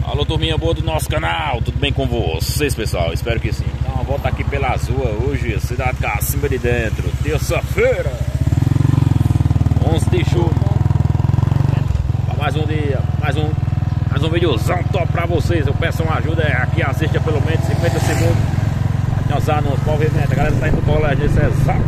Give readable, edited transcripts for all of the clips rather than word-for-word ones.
Alô, turminha boa do nosso canal, tudo bem com vocês, pessoal? Espero que sim. Então, uma volta aqui pelas ruas hoje, cidade Cacimba de Dentro, terça-feira, 11 de julho. Mais um dia, mais um videozão top pra vocês. Eu peço uma ajuda aqui, assista pelo menos 50 segundos. Nós anúncios, movimento, a galera tá indo do colégio, isso é exato,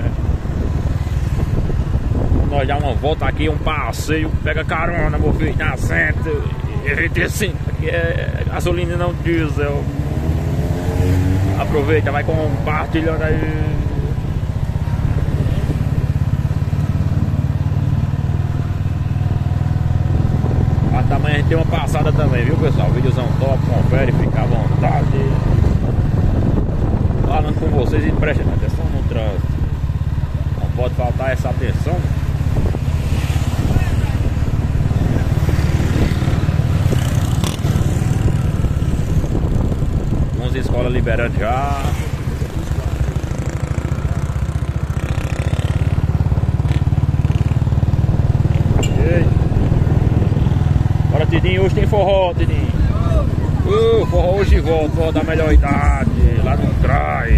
nós dar uma volta aqui, um passeio, pega carona, meu filho, na centro, RT5, aqui é gasolina não diesel. Aproveita, vai compartilhando aí. Mas também a gente tem uma passada também, viu, pessoal? Videozão top, confere, fica à vontade. Falando com vocês e prestem atenção no trânsito. Não pode faltar essa atenção. Escola liberando já. Ei. Bora, Tidinho, hoje tem forró, Tidinho. Forró hoje volta, forró da melhor idade, lá no CRAI.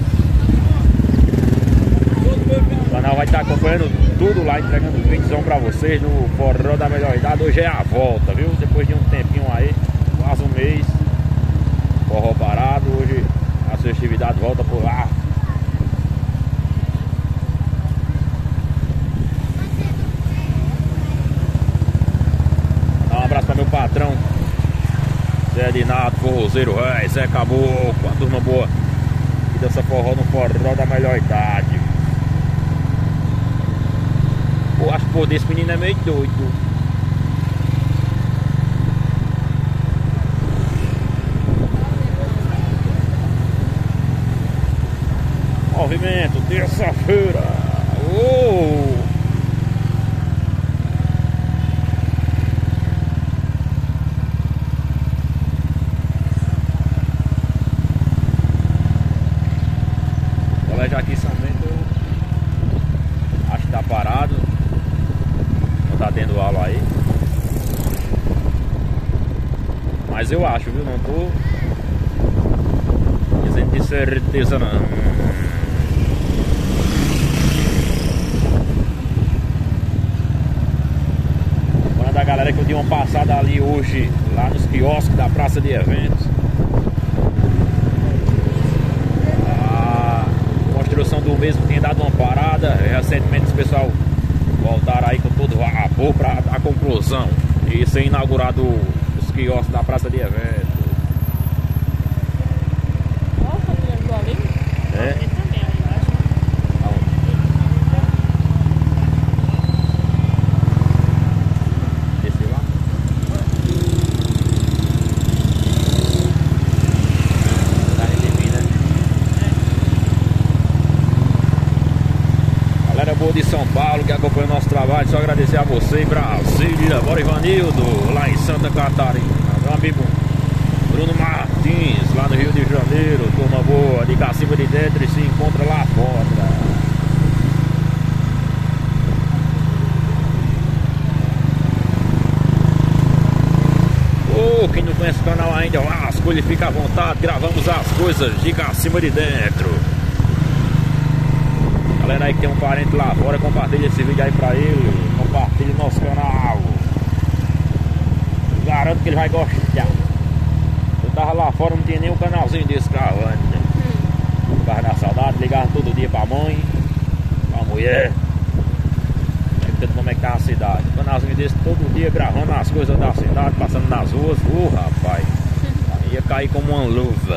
O canal vai estar acompanhando tudo lá, entregando vídeos pra vocês no forró da melhor idade. Hoje é a volta, viu? Depois de um tempinho aí, quase um mês. Forró parado, hoje a festividade volta por lá. Dá um abraço para meu patrão Zé Dinato, forrozeiro, Zé Caboclo, a turma boa que dança forró no forró da melhor idade. Pô, acho que esse menino é meio doido. Movimento, terça-feira. O colégio aqui em São Bento acho que tá parado. Não tá tendo aula aí. Mas eu acho, viu? Não tô dizendo de certeza não. Da galera que eu dei uma passada ali hoje, lá nos quiosques da praça de eventos. A construção do mesmo tem dado uma parada. Recentemente os pessoal voltaram aí com todo vapor para a conclusão e ser inaugurado os quiosques da praça de eventos. É. De São Paulo que acompanha o nosso trabalho, só agradecer a você, Brasília, bora Ivanildo, lá em Santa Catarina, meu amigo Bruno Martins, lá no Rio de Janeiro, turma boa, de Cacimba de Dentro, e se encontra lá fora. Quem não conhece o canal ainda, as coisas fica à vontade, gravamos as coisas de Cacimba de Dentro. Galera aí que tem um parente lá fora, compartilha esse vídeo aí pra ele, compartilha o nosso canal. Garanto que ele vai gostar. Eu tava lá fora, não tinha nem um canalzinho desse gravando, né? Por causa da saudade, ligava todo dia pra mãe, pra mulher. Perguntando como é que tá a cidade. Um canalzinho desse todo dia gravando as coisas da cidade, passando nas ruas. Rapaz, ia cair como uma luva.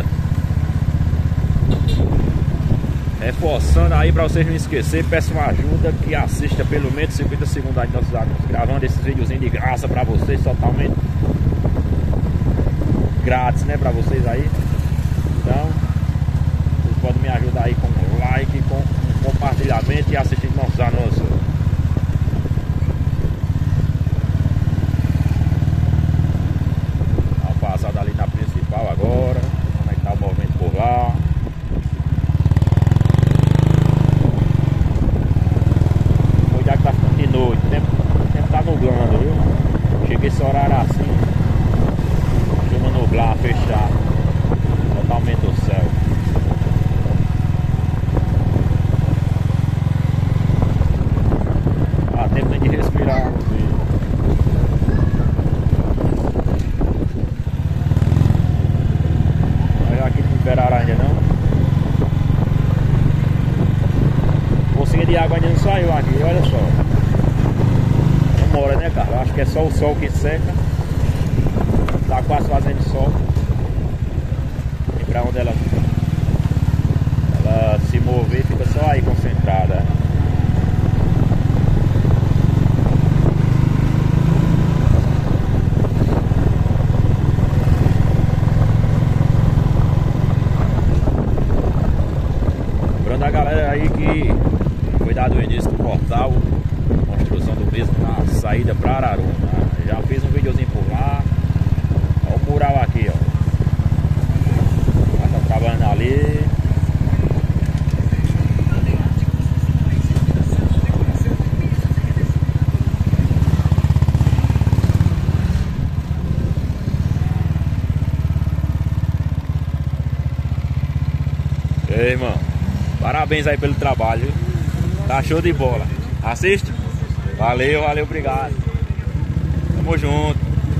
Reforçando aí pra vocês não esquecer, peço uma ajuda que assista pelo menos 50 segundos aí nossos anúncios, gravando esses videozinhos de graça pra vocês, totalmente grátis, né, pra vocês aí. Então, vocês podem me ajudar aí com like, com compartilhamento e assistindo nossos anúncios. Dá uma passada ali na principal agora, como é que tá o movimento por lá. Noite, o tempo tá nublando, viu? Cheguei esse horário assim. nublar, fechar totalmente o céu. Dá tempo nem de respirar. Mas aqui não liberaram ainda não. Pocinha de água ainda não saiu aqui, olha só. Demora, né, cara? Acho que é só o sol que seca. Tá quase fazendo sol. E pra onde ela se mover, fica só aí concentrada. Lembrando a galera aí que foi dado o início do portal, construção do mesmo na saída pra Araruna. Já fiz um videozinho por lá. Olha o mural aqui, ó. Tá trabalhando ali. Ei, irmão, parabéns aí pelo trabalho. Tá show de bola. Assiste? Valeu, valeu, obrigado. Tamo junto.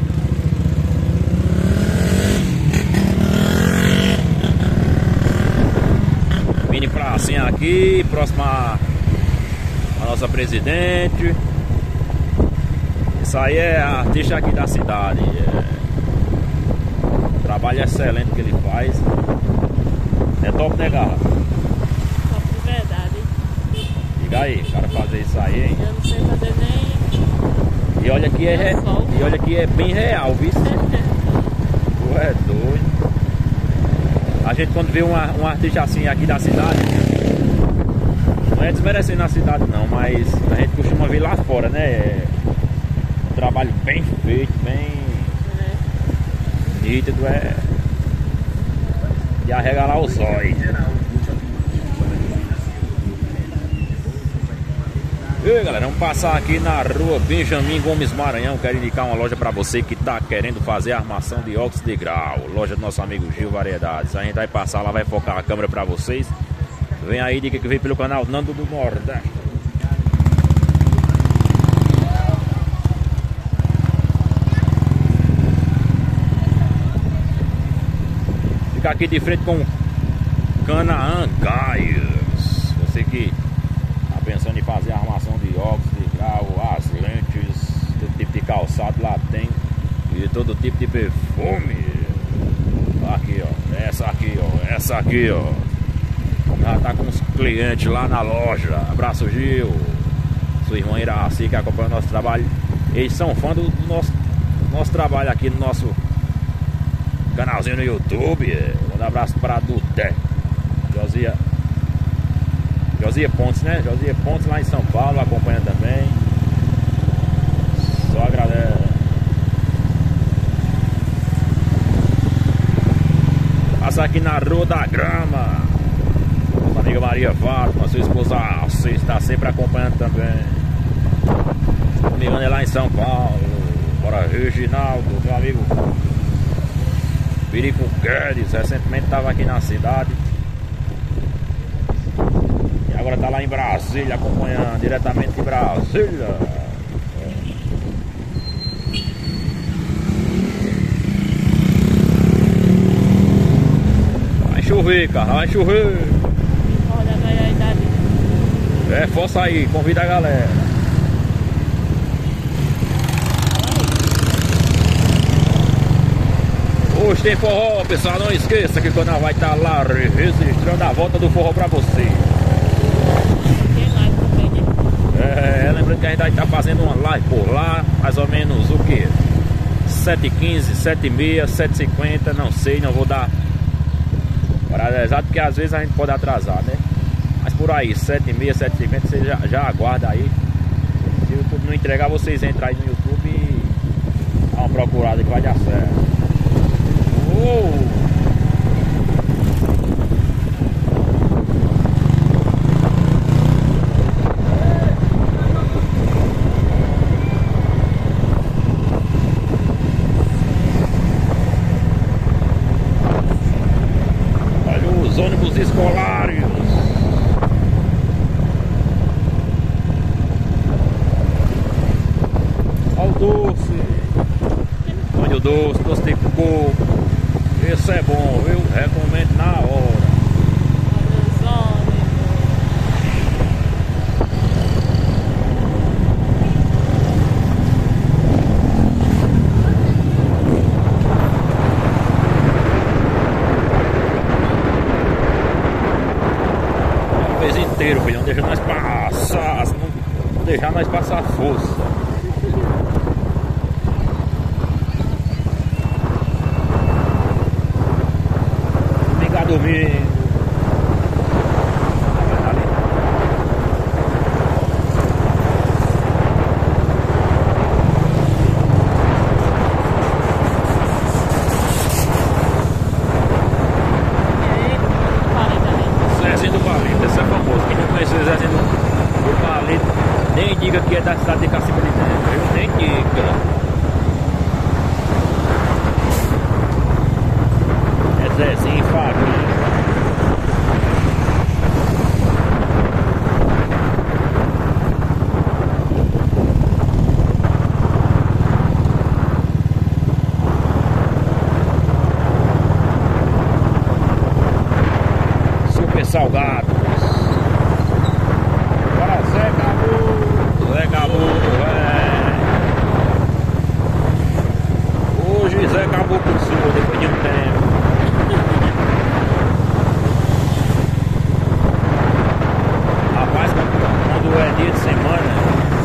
Mini pracinha aqui, próxima a nossa presidente. Isso aí é artista aqui da cidade. Trabalho excelente que ele faz. É top, né, Garra? Top de verdade. Diga aí, o cara fazer isso aí, hein? Eu não sei fazer nem. E olha que é bem real, viu? Tu é doido. A gente quando vê um artista assim aqui da cidade, não é desmerecendo a cidade não, mas a gente costuma ver lá fora, né? Um trabalho bem feito, bem nítido, de arregalar os olhos. E aí, galera, vamos passar aqui na rua Benjamin Gomes Maranhão. Quero indicar uma loja para você que está querendo fazer armação de óxido de grau. Loja do nosso amigo Gil Variedades. A gente vai passar lá, vai focar a câmera para vocês. Vem aí, dica que vem pelo canal Nando do Nordeste. Fica aqui de frente com Canaã Gaias. Você que tá pensando em fazer a armação de óxido de grau, as lentes, todo tipo de calçado lá tem. E todo tipo de perfume. Aqui, ó. Essa aqui, ó. Já tá com os clientes lá na loja. Abraço, Gil. Sua irmã Iraci que acompanha o nosso trabalho. Eles são fãs do nosso trabalho aqui no nosso canalzinho no YouTube. Um abraço para Dudé. Josia Pontes, né? Josia Pontes lá em São Paulo, acompanha também. Só agradece. Passar aqui na Rua da Grama. Nossa amiga Maria Fátima, sua esposa, você está sempre acompanhando também. Se não me engano, é lá em São Paulo. Bora, Reginaldo, meu amigo Pirico Guedes, recentemente estava aqui na cidade. E agora está lá em Brasília, acompanhando diretamente de Brasília. Vai chover, cara, vai chover. É, força aí, convida a galera. Hoje tem forró, pessoal, não esqueça que o canal vai estar lá registrando a volta do forró pra você. Lembrando que a gente vai estar fazendo uma live por lá, mais ou menos o que? 7h15, 7h30, 7h50, não sei, não vou dar horário exato, porque às vezes a gente pode atrasar, né? Mas por aí, 7h30, 7h50, você já aguarda aí. Se o YouTube não entregar, vocês entram aí no YouTube e dá uma procurada que vai dar certo. doce. Tonho doce, doce de coco. Esse é bom, viu? Recomendo na hora. Inteiro, filho, não deixa nós passar, não deixar nós passar força. Domingo a domingo. Nem diga que é da cidade de Cacimba de Dentro, eu nem diga. É Zezinho Farinha. Super salgado. Hoje Zé acabou com o senhor depois de um tempo. Rapaz, quando é dia de semana,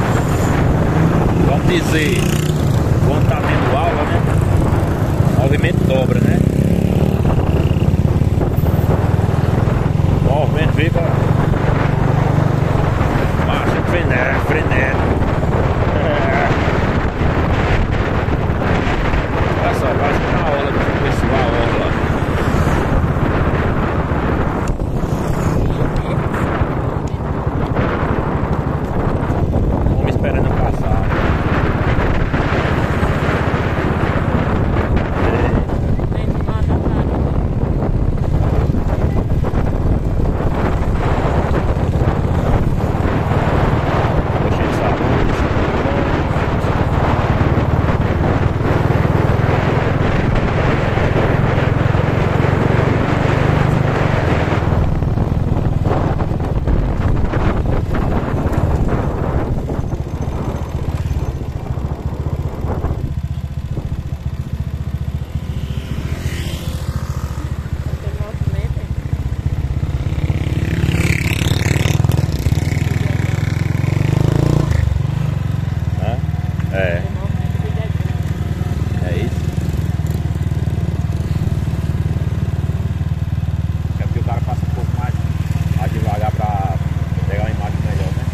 vamos dizer, quando tá tendo aula, né? O movimento dobra, né? O movimento fica marcha frenético. Só vai na aula do pessoal, vamos esperando passar. É isso. É porque o cara passa um pouco mais devagar pra pegar uma imagem melhor, né?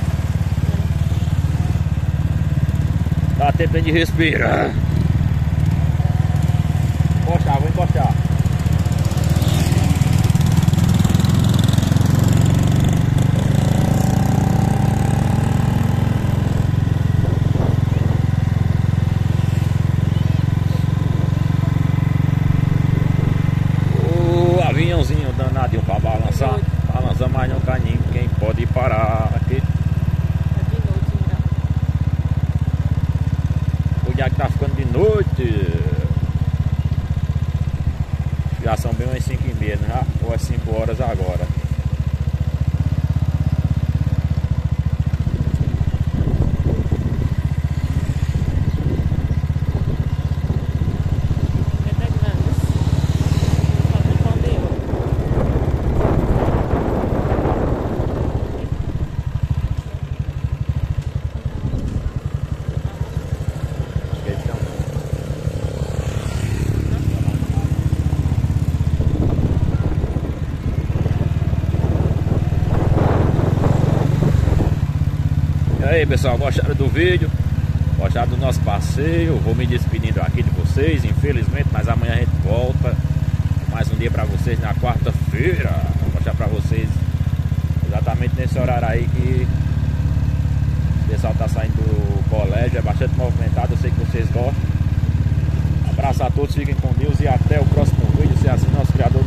Dá tempo de respirar. Encostar, vou encostar. Aviãozinho danadinho pra balançar, mas não cai ninguém pode parar aqui. O dia que tá ficando de noite. Já são bem umas 5h30, né? Ou às 5 horas agora. E aí pessoal, gostaram do vídeo? Gostaram do nosso passeio? Vou me despedindo aqui de vocês, infelizmente, mas amanhã a gente volta. Mais um dia pra vocês na quarta-feira. Vou mostrar pra vocês exatamente nesse horário aí que o pessoal tá saindo do colégio. É bastante movimentado, eu sei que vocês gostam. Abraço a todos, fiquem com Deus e até o próximo vídeo, se assim nosso criador